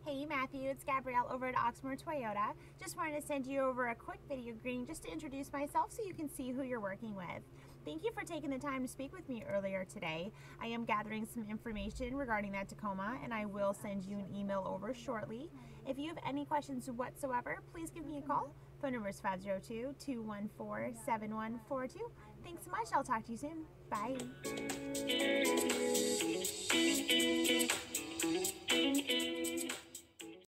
Hey Matthew, it's Gabrielle over at Oxmoor Toyota. Just wanted to send you over a quick video greeting just to introduce myself so you can see who you're working with. Thank you for taking the time to speak with me earlier today. I am gathering some information regarding that Tacoma, and I will send you an email over shortly. If you have any questions whatsoever, please give me a call. Phone number is 502-214-7142. Thanks so much. I'll talk to you soon. Bye.